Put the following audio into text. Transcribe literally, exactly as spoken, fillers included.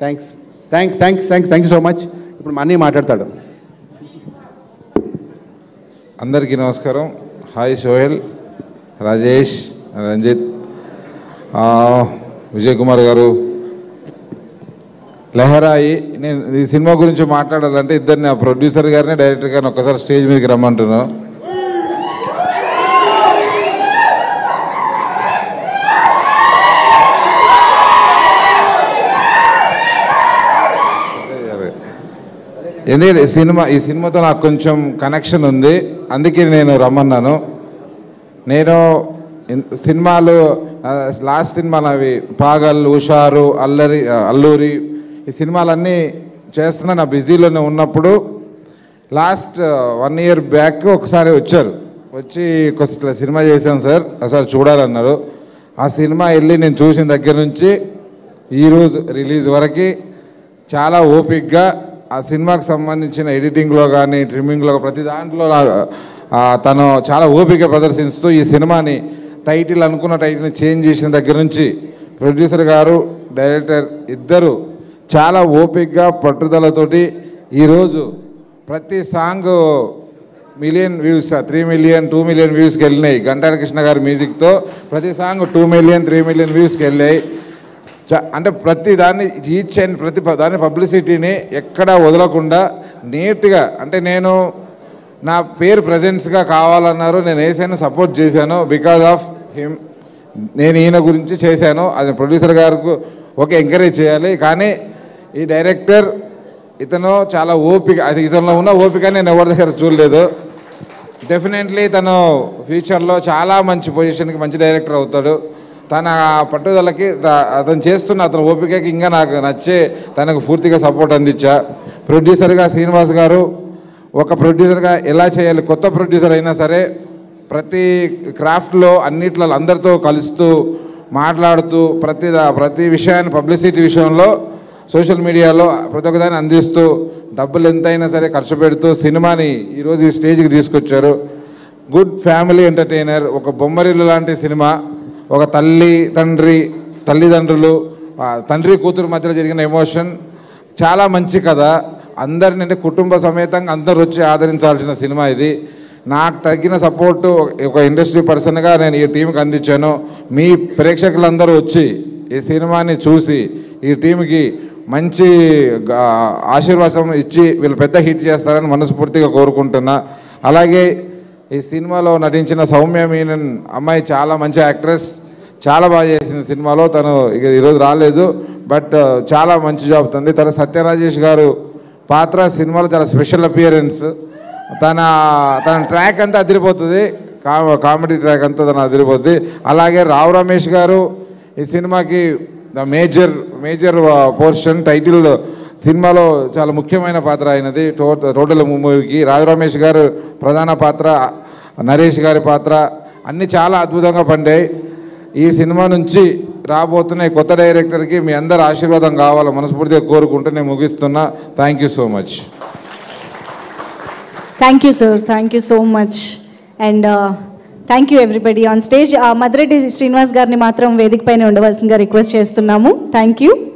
Thanks thanks thanks thanks thank you so much. ఇప్పుడు మనీ మాట్లాడతాడు. అందరికీ నమస్కారం. హాయ్ సోహెల్, రాజేష్, రంజిత్, విజయ్ కుమార్ గారు, లెహరాయి. నేను ఈ సినిమా గురించి మాట్లాడాలంటే ఇద్దరిని, ఆ ప్రొడ్యూసర్ గారిని డైరెక్టర్ గారిని ఒక్కసారి స్టేజ్ మీదకి రమ్మంటున్నాను. ఎందుకంటే సినిమా ఈ సినిమాతో నాకు కొంచెం కనెక్షన్ ఉంది, అందుకే నేను రమ్మన్నాను. నేను సినిమాలు లాస్ట్ సినిమాలు అవి పాగల్, హుషారు, అల్లరి, అల్లూరి ఈ సినిమాలన్నీ చేస్తున్నా. నా బిజీలోనే ఉన్నప్పుడు లాస్ట్ వన్ ఇయర్ బ్యాక్ ఒకసారి వచ్చారు, వచ్చి ఇట్లా సినిమా చేశాను సార్, అసలు చూడాలన్నారు. ఆ సినిమా వెళ్ళి నేను చూసిన దగ్గర నుంచి ఈరోజు రిలీజ్ వరకు చాలా ఓపిక్గా ఆ సినిమాకి సంబంధించిన ఎడిటింగ్లో కానీ ట్రిమ్మింగ్లో ప్రతి దాంట్లో తను చాలా ఓపిక ప్రదర్శిస్తూ ఈ సినిమాని టైటిల్ అనుకున్న టైటిల్ని చేంజ్ చేసిన దగ్గర నుంచి ప్రొడ్యూసర్ గారు, డైరెక్టర్ ఇద్దరు చాలా ఓపికగా పట్టుదలతోటి ఈరోజు ప్రతి song million views, three million two million వ్యూస్కి వెళ్ళినాయి. గంటాల కృష్ణ గారి మ్యూజిక్తో ప్రతి song two million three million వ్యూస్కి వెళ్ళాయి. అంటే ప్రతి దాన్ని ఈచ్ అండ్ ప్రతి దాని పబ్లిసిటీని ఎక్కడా వదలకుండా నీట్గా, అంటే నేను నా పేరు ప్రజెంట్స్గా కావాలన్నారు, నేను వేసాను, సపోర్ట్ చేశాను. బికాజ్ ఆఫ్ హిమ్ నేను ఈయన గురించి చేశాను. అది ప్రొడ్యూసర్ గారికి ఓకే ఎంకరేజ్ చేయాలి, కానీ ఈ డైరెక్టర్ ఇతను చాలా ఓపిక, అది ఇతనిలో ఉన్న ఓపిక నేను ఎవరి దగ్గర చూడలేదు. డెఫినెట్లీ తను ఫ్యూచర్లో చాలా మంచి పొజిషన్కి మంచి డైరెక్టర్ అవుతాడు. తన పట్టుదలకి అతను చేస్తున్న అతను ఓపికకి ఇంకా నాకు నచ్చే తనకు పూర్తిగా సపోర్ట్ అందించా. ప్రొడ్యూసర్గా శ్రీనివాస్ గారు ఒక ప్రొడ్యూసర్గా ఎలా చేయాలి, కొత్త ప్రొడ్యూసర్ అయినా సరే ప్రతి క్రాఫ్ట్లో అన్నిట్లో అందరితో కలుస్తూ మాట్లాడుతూ ప్రతి ప్రతి విషయాన్ని పబ్లిసిటీ విషయంలో సోషల్ మీడియాలో ప్రతి ఒక్కదాన్ని అందిస్తూ డబ్బులు ఎంతైనా సరే ఖర్చు పెడుతూ సినిమాని ఈరోజు ఈ స్టేజ్కి తీసుకొచ్చారు. గుడ్ ఫ్యామిలీ ఎంటర్టైనర్, ఒక బొమ్మరిల్లు లాంటి సినిమా. ఒక తల్లి తండ్రి తల్లిదండ్రులు తండ్రి కూతురు మధ్యలో జరిగిన ఎమోషన్, చాలా మంచి కథ. అందరిని అంటే కుటుంబ సమేతంగా అందరు వచ్చి ఆదరించాల్సిన సినిమా ఇది. నాకు తగిన సపోర్టు ఒక ఇండస్ట్రీ పర్సన్గా నేను ఈ టీంకి అందించాను. మీ ప్రేక్షకులందరూ వచ్చి ఈ సినిమాని చూసి ఈ టీంకి మంచి ఆశీర్వాదం ఇచ్చి వీళ్ళు పెద్ద హిట్ చేస్తారని మనస్ఫూర్తిగా కోరుకుంటున్నా. అలాగే ఈ సినిమాలో నటించిన సౌమ్య మీనన్ అమ్మాయి చాలా మంచి యాక్ట్రెస్, చాలా బాగా చేసింది సినిమాలో. తను ఇక ఈరోజు రాలేదు, బట్ చాలా మంచి జాబ్ తంది. తన సత్యరాజేష్ గారు పాత్ర సినిమాలో చాలా స్పెషల్ అపియరెన్స్. తన తన ట్రాక్ అంతా అదిరిపోతుంది, కా కామెడీ ట్రాక్ అంతా తను అదిరిపోతుంది. అలాగే రావు రమేష్ గారు ఈ సినిమాకి మేజర్ మేజర్ పోర్షన్, టైటిల్ సినిమాలో చాలా ముఖ్యమైన పాత్ర అయినది టోటల్ మూవీకి. రావు రమేష్ గారు ప్రధాన పాత్ర, నరేష్ గారి పాత్ర అన్నీ చాలా అద్భుతంగా పండాయి. ఈ సినిమా నుంచి రాబోతున్న కొత్త డైరెక్టర్కి మీ అందరి ఆశీర్వాదం కావాలో మనస్ఫూర్తిగా కోరుకుంటూ నేను ముగిస్తున్నా. Thank you so much. Thank you sir, thank you so much. And thank you everybody on stage. Madireddy Srinivas గారిని మాత్రం వేదిక పైన ఉండవలసిందిగా రిక్వెస్ట్ చేస్తున్నాము. Thank you.